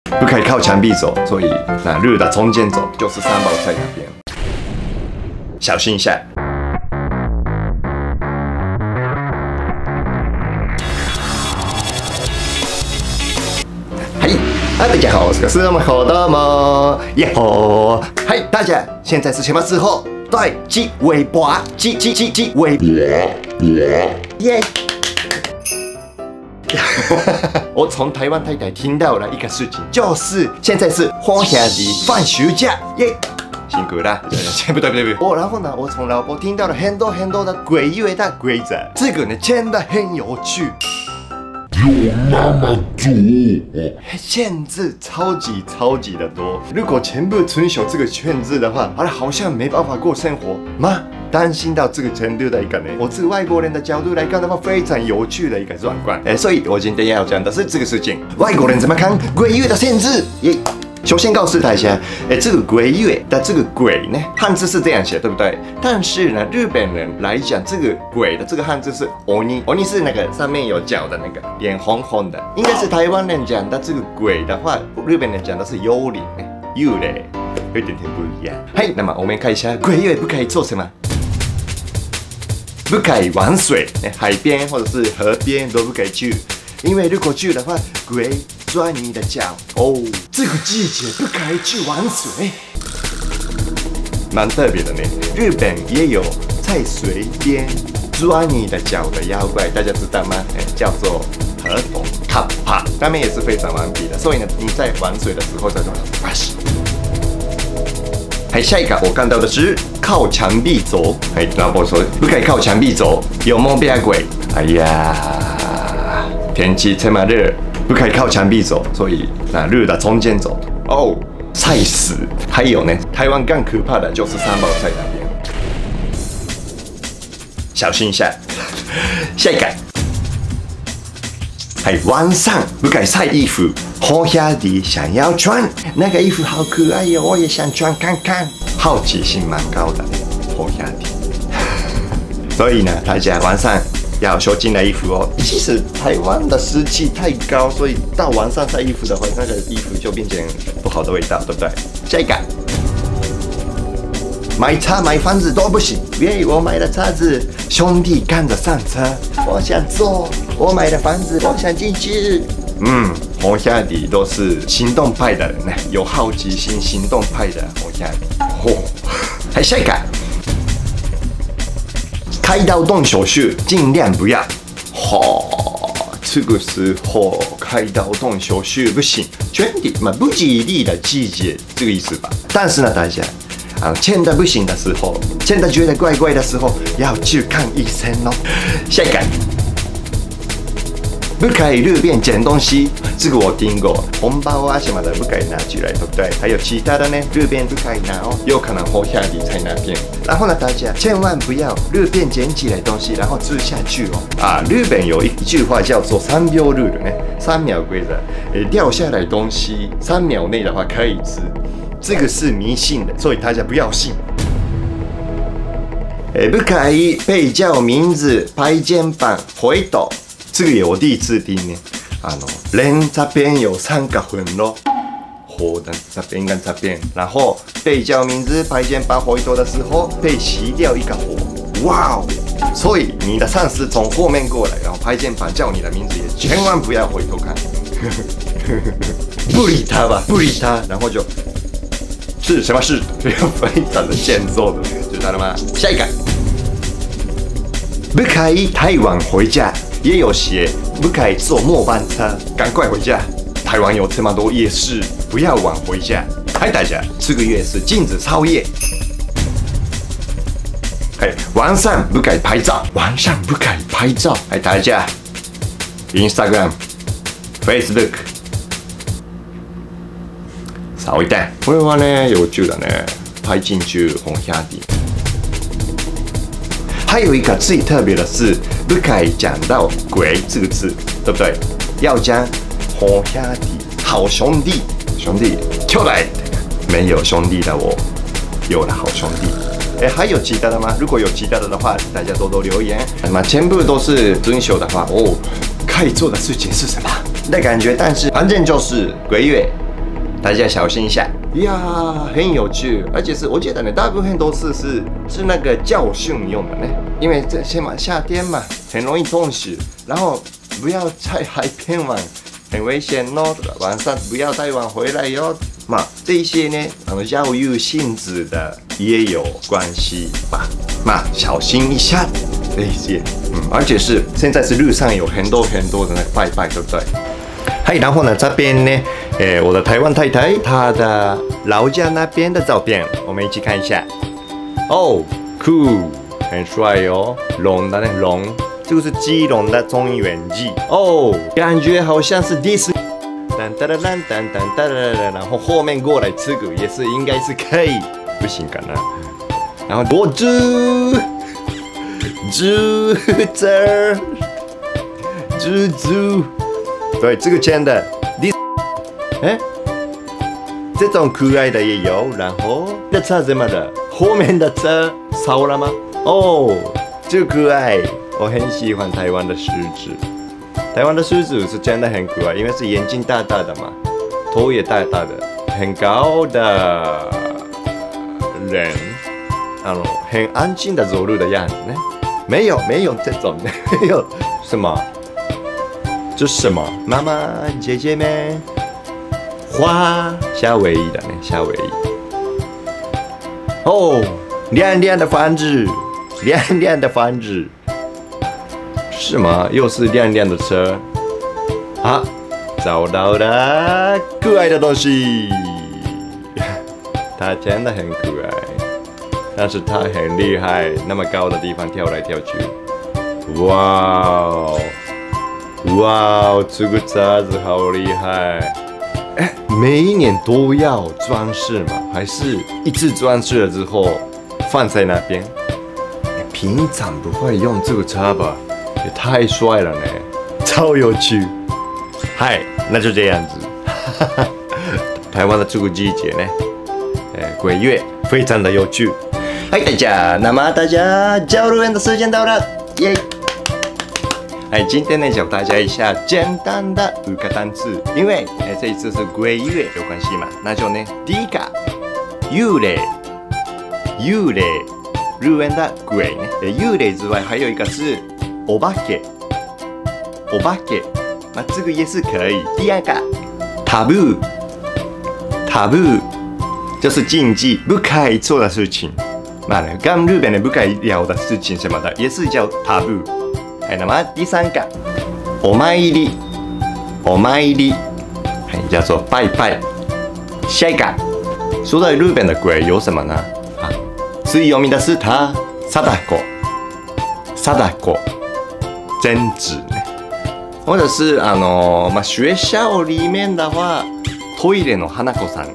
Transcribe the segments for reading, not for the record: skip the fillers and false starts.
不可以靠墙壁走，所以那路的中间走就是三宝菜那边，小心一下。嗨，大家好，我是什么好的吗？耶吼！嗨，大家，现在是什么时候？对，鸡尾巴，鸡尾巴，耶！我从台湾太太听到了一个事情，就是现在是放假的放暑假，耶！辛苦了，不对，然后呢，我从老婆听到了很多的鬼月的规则，这个呢真的很有趣。 有妈妈煮， 限制超级的多。如果全部遵守这个限制的话，好像没办法过生活吗？担心到这个程度的一个呢，我是外国人的角度来看的话，非常有趣的一个状况。所以我今天要讲的是这个事情，外国人怎么看鬼月的限制？耶！首先告诉大家，这个鬼月的这个鬼呢，汉字是这样写，对不对？但是呢，日本人来讲，这个鬼的这个汉字是鬼是那个上面有角的那个，脸红红的。应该是台湾人讲的这个鬼的话，日本人讲的是幽灵，幽霊，有点不一样。嘿，那么我们看一下鬼月不可以做什么？不可以玩水，海边或者是河边都不可以去，因为如果去的话，鬼抓你的脚哦。这个季节不可以去玩水，蛮特别的呢。日本也有在水边抓你的脚的妖怪，大家知道吗？叫做河童卡帕，他们也是非常顽皮的。所以呢，你在玩水的时候在这发誓。下一个我看到的是靠墙壁走。老婆说不可以靠墙壁走，有没有鬼？哎呀，天气这么热，不可以靠墙壁走，所以那路的中间走哦，晒死。还有呢，台湾更可怕的就是三宝菜那边，小心一下。下一个，晚上不可以晒衣服。好下的想要穿那个衣服好可爱哟，我也想穿看看，好奇心蛮高的。好下的，所以呢，大家晚上要收进来衣服哦。其实台湾的湿气太高，所以到晚上晒衣服的话，那个衣服就变成不好的味道，对不对？下一个，买车买房子都不行，因为我买了车子，兄弟赶着上车，我想坐；我买了房子，我想进去。红下底都是行动派的人呢，有好奇心、行动派的红下底。还下一个，开刀动手术尽量不要。这个时候开刀动手术不行，全体不吉利的季节，这个意思吧？但是呢，大家真的不行的时候，真的觉得怪怪的时候，要去看医生哦。下一个。不可以路边捡东西，这个我听过，红包啊什么的不可以拿起来，对不对？还有其他的呢，路边不可以拿哦，有可能活下底在那边。然后呢，大家千万不要路边捡起来东西，然后吃下去哦。日本有一句话叫做3秒ルール呢，3秒规则，掉下来东西3秒内的话可以吃，这个是迷信的，所以大家不要信。不可以被叫名字、拍肩膀、回头。这个也我第一次听呢。人这边有3个魂咯，火的这边跟这边，然后被叫名字、拍肩膀、回头的时候被熄掉一个火，哇哦！所以你的上司从后面过来，然后拍肩膀叫你的名字，也千万不要回头看，不理他吧，不理他，然后就是什么事，非常的欠揍的，知道了吗？下一个，不可以太晚回家。也有写不可以坐末班车，赶快回家。台湾有这么多夜市，不要晚回家。大家，这个月是禁止超夜。晚上不可以拍照，晚上不可以拍照。大家 ，Instagram、Facebook 少一点。これはね、有趣的呢，拍进去红下底。还有一个最特别的是，不可以讲到“鬼”这个字，对不对？要讲“好兄弟”，好兄弟，兄弟，出来！没有兄弟的我，有了好兄弟。还有其他的吗？如果有其他的话，大家多多留言。那么全部都是遵守的话，可以做的事情是什么？的感觉，但是反正就是鬼月大家小心一下呀，很有趣，而且是我觉得呢，大部分都是那个教训用的呢，因为这些嘛，夏天嘛，很容易冻死，然后不要在海边玩，很危险哦，晚上不要太晚回来哟。嘛，这一些呢，教育性质的也有关系吧，嘛，小心一下这一些，而且是现在是路上有很多的那个拜拜，对不对？嗨，然后呢，这边呢，我的台湾太太她的老家那边的照片，我们一起看一下。哦，酷，很帅哦，龙的呢龙，这个是基隆的中原记哦，感觉好像是迪士尼。然后后面过来这个也是应该是可以，不行かな？然后我猪这猪，对，这个真的，这种可爱的也有，然后这车怎么的？后面的车烧了吗？哦，这可爱，我很喜欢台湾的狮子。台湾的狮子是真的很可爱，因为是眼睛大大的嘛，头也大大的，很高的人，很安静的走路的样子呢。没有这种，没有什么，这是什么？妈妈、姐姐们，花，夏威夷的呢，夏威夷。哦，亮亮的房子，亮亮的房子。是吗？又是亮亮的车啊！找到了可爱的东西，它真的很可爱，但是它很厉害，那么高的地方跳来跳去。哇哦，哇哦，这个车子好厉害！每一年都要装饰吗？还是一次装饰了之后放在那边？平常不会用这个车吧？也太帅了呢，超有趣。嗨，那就这样子。台湾的这个季节呢，鬼月非常的有趣。嗨，大家，那么大家交流的时间到了，耶！今天呢教大家一下简单的5个单词，因为这一次是鬼月有关系嘛，那就呢第一个幽霊，日文的鬼呢，幽霊之外还有一个是お化け，那这个也是可以。第二个タブー就是禁忌，不可以做的事情。嘛，跟日本人不可以聊的事情什么的，也是叫タブー。那么第三个お参り，叫做拜拜。下一个说到日本的鬼有什么呢？最有名的是它貞子。贞子呢，或者是学校里面的话，トイレの花子さん，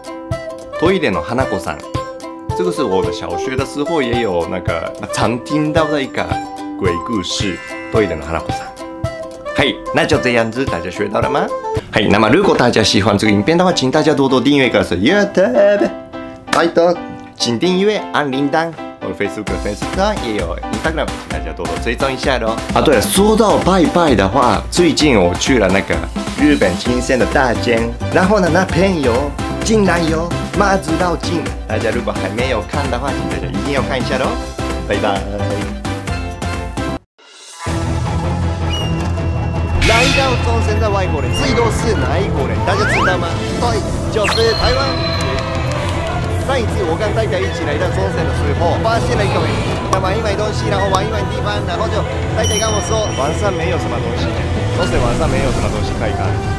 这个是我的小学的时候也有那个常听到的一个鬼故事，トイレの花子さん。嘿，那就这样子，大家学到了吗？嘿，那么如果大家喜欢这个影片的话，请大家多多订阅个是 YouTube， 拜托，请订阅按铃铛。我的 Facebook 粉丝团也有 Instagram， 请大家多多追踪一下咯。对了，说到拜拜的话，最近我去了那个日本青森的大间，然后呢，那边有竟然有妈祖绕境，大家如果还没有看的话，请大家一定要看一下咯。拜拜。来到中森的外国人最多是哪一国人？大家知道吗？对，就是台湾。上一次我跟大家一起来到中山的时候，发现了一个他买一买东西，然后玩一玩地方，然后就大家跟我说晚上没有什么东西，中山晚上没有什么东西可以看。